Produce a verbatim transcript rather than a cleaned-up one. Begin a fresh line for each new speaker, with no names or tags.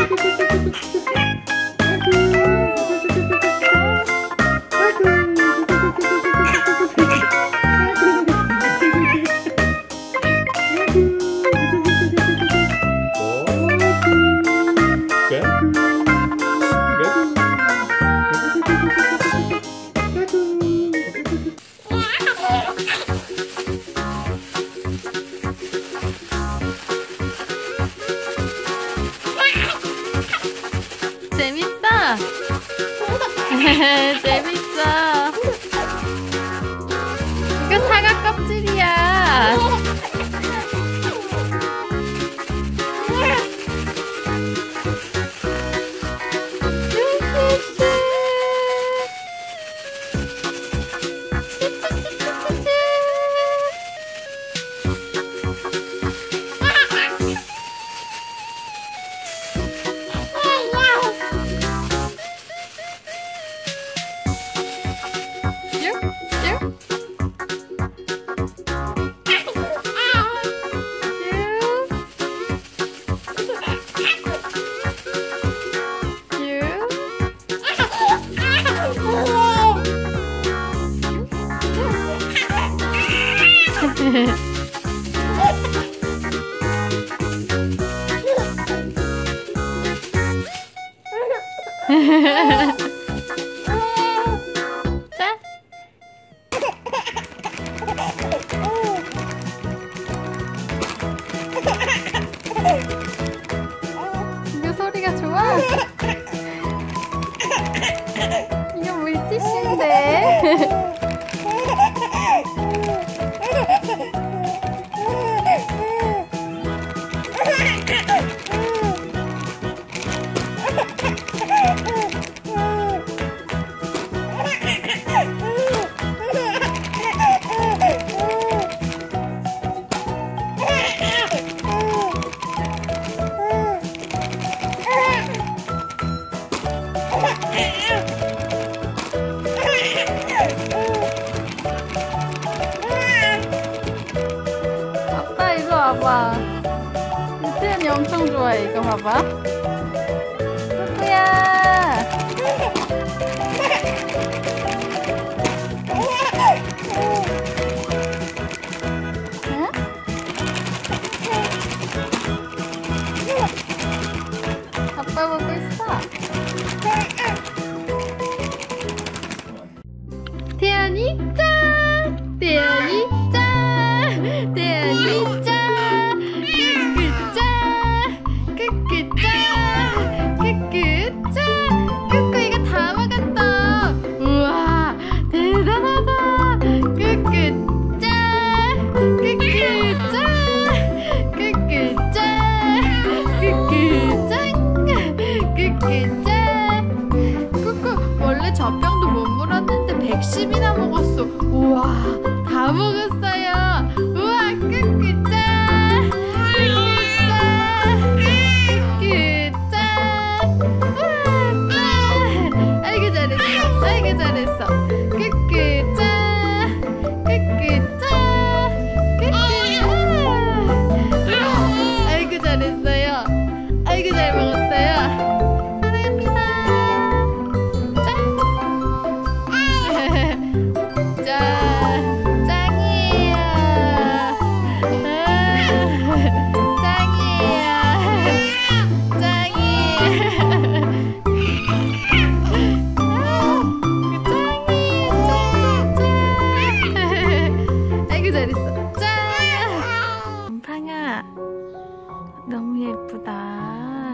재밌다. 재밌어. 이거 사과 껍질이야. 자. 이거 소리가 좋아? 이거 물티슈인데. 아빠 이리 와봐. 태연이 엄청 좋아해. 이거 봐봐. 꾸꾸야. 응? 아빠 보고 있어. 태연이 짠! 태연이 짠! 태연이 짠! 크크 짠! 크크 짠! 크크 짠! 크크 이거 다 먹었다! 우와 대단하다! 크크 짠! 크크 짠! 크크 짠! 크크 짠! 크크 짠! 크크 원래 젖병도 못 물었는데 백십이나 먹었어. 우와 다 먹었어요. 우와 크크 짠. 크크 짠. 크크 짠. 우와 짠. 아이고 잘했어. 아이고 잘했어. 크크 짠. 크크 짠. 크크 우와 아이고 잘했어요. 아이고 잘 먹었어요. 너무 예쁘다.